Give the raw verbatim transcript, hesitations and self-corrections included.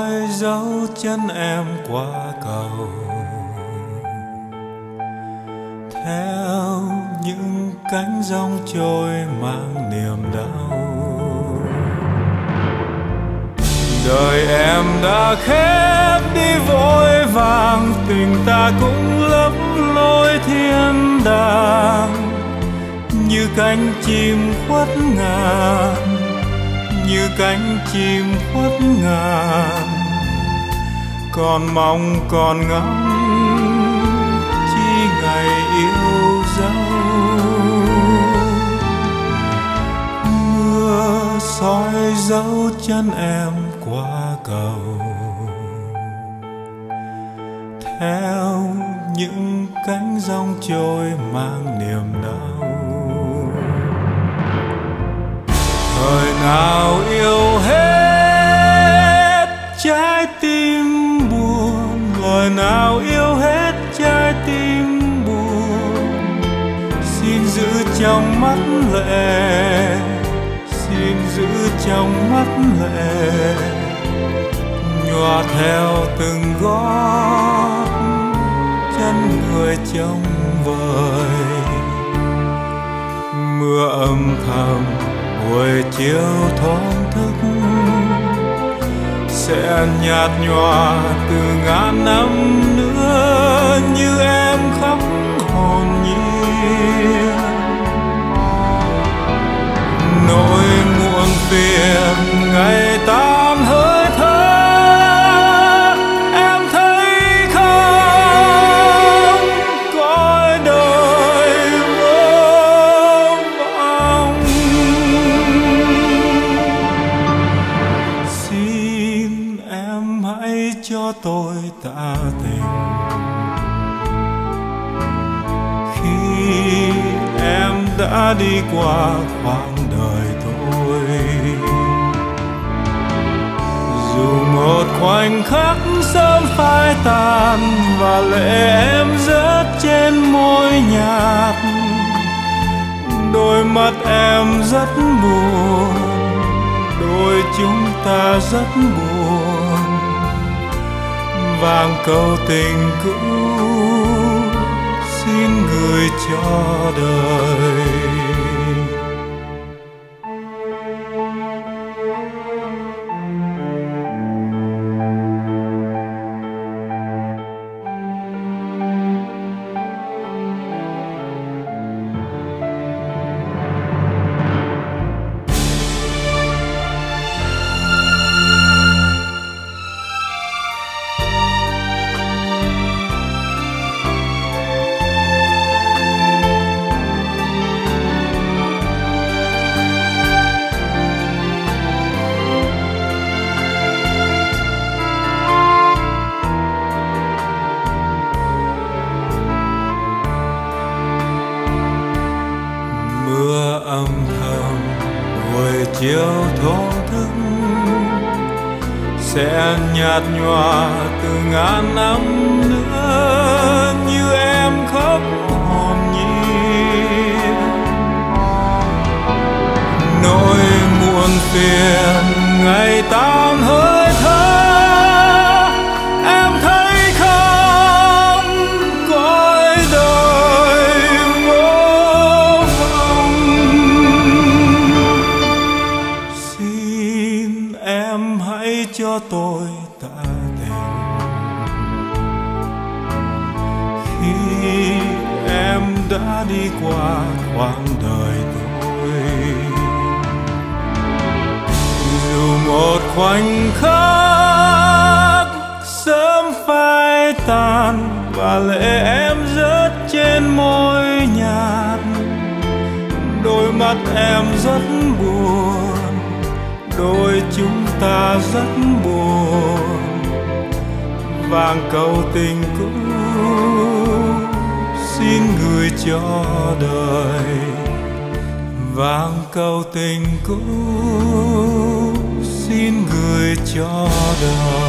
soi dấu chân em qua cầu, theo những cánh giông trôi mang niềm đau. Đời em đã khép đi vội vàng, tình ta cũng lấp lối thiên đàng. Như cánh chim khuất ngàn, như cánh chim khuất ngàn, còn mong còn ngóng chi ngày yêu dấu. Mưa soi dấu chân em qua cầu, theo những cánh giông trôi mang niềm đau. Thời nào yêu hết trái tim buồn, lời nào yêu hết trái tim buồn. Xin giữ trong mắt lệ, xin giữ trong mắt lệ, nhòa theo từng gót chân người trông vời. Mưa âm thầm buổi chiều thổn thức sẽ nhạt nhòa từ ngàn năm nữa, như em khóc hồn nhiên. Nỗi muộn phiền ngày tan hơi thở, em thấy không? Cõi đời vô vọng. Xin em hãy cho tôi tạ tình khi em đã đi qua khoảng đời tôi. Dù một khoảnh khắc sớm phai tàn và lệ em rớt trên môi nhạt, đôi mắt em rất buồn, đôi chúng ta rất buồn. Vàng câu tình cũ xin gửi cho đời. Âm thầm buổi chiều thổn thức sẽ nhạt nhòa từ ngàn năm nữa, như em khóc hồn nhiên. Nỗi muộn phiền ngày tan hơi thở, em thấy không? Cõi đời vô vọng. Xin em hãy cho tôi tạ tình khi em đã đi qua khoảng đời tôi. Dù một khoảnh khắc sớm phai tàn và lệ em rớt trên môi nhạt, đôi mắt em rất buồn, đôi chúng ta rất buồn. Vàng câu tình cũ xin gửi cho đời, vàng câu tình cũ xin gửi cho đời.